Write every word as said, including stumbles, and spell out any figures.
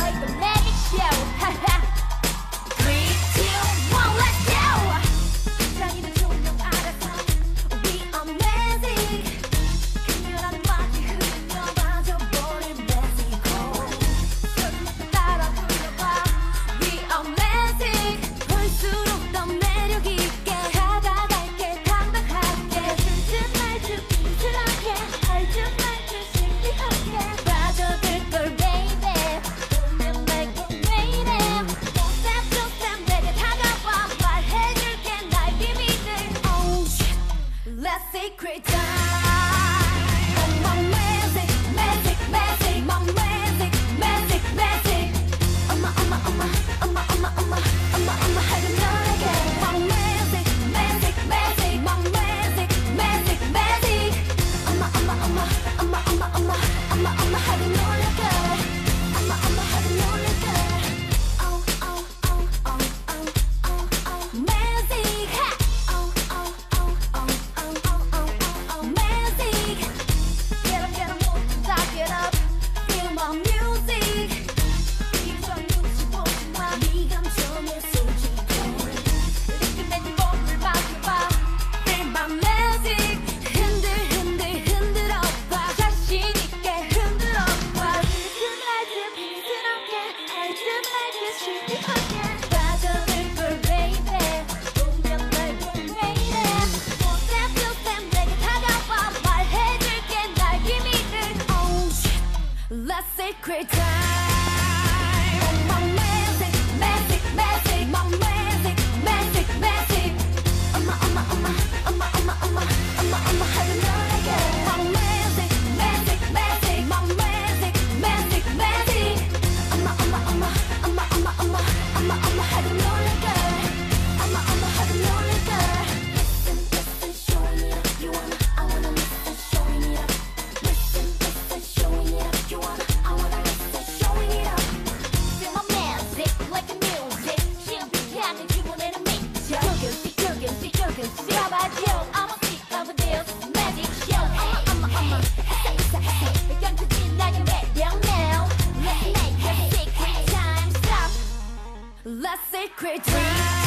make the magic show. Three, two, one, let's go. 자기는 조명 알아서 we are magic. 그녀란 마치 흘러 빠져버린 Mexico. 따라 흘러봐 we are magic. 볼수록 더 매력 있게 다가갈게 당당하게 든든 말주 빈틀하게 알주 말주 신비하게 빠져들 걸 baby. 보면 말고 왜 이래 step to step 내게 다가와 말해줄게 날 비밀들. Oh shit let's secret time. Oh my magic magic magic my magic magic magic. 엄마 엄마 엄마 엄마 엄마 엄마 엄마 엄마 하는 너에게 my magic magic magic my magic magic magic. 엄마 엄마 엄마 엄마 엄마 엄마 엄마 엄마 하는 놀랄걸. 엄마 엄마 하는 놀랄걸. Oh oh oh oh oh oh oh magic. Oh oh oh oh oh oh oh oh magic. Get up get up 모두 다 get up feel my music. 이전 눈치 보지 마 네 감정에 솔직해 느낌에 네 몸을 맡겨봐 feel my magic. 흔들 흔들 흔들어봐 자신 있게 흔들어봐 든든하지 빈스럽게 알듯 말듯 신비하게 빠져들 걸 baby. 보면 날 보면 왜 이래 step to step 내게 다가와 말해줄게 날 비밀들. Oh shit let's secret time. Oh my magic magic magic my magic magic magic. 엄마 엄마 엄마 엄마 엄마 엄마 엄마 엄마 하는 너에게 my magic magic magic my magic magic magic. 엄마 엄마 엄마 엄마 엄마 엄마 엄마 엄마 하는 놀랄걸. 엄마 엄마 하는 놀랄걸. Listen listen showing it up you wanna I wanna listen showing it up. Listen listen showing it up you wanna I wanna listen showing it up. Feel my magic like the music 신비하게 주문에는 미쳐 조금씩 조금씩 조금씩 잡아줘. I'm a sick of this magic show. 엄마 엄마 엄마 say say say 연투진 나의 매력 now. Let's make a secret time stop. Let's secret time.